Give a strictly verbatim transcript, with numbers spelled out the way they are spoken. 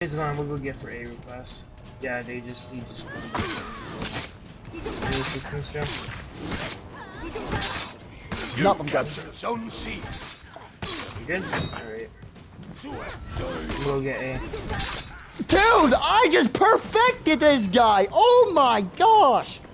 It's gone. We'll go get for A real fast. Yeah, they just he just. Any assistance, Joe? Nope, I'm good. Zone C. You good? Alright. We'll get A. Dude, I just perfected this guy! Oh my gosh!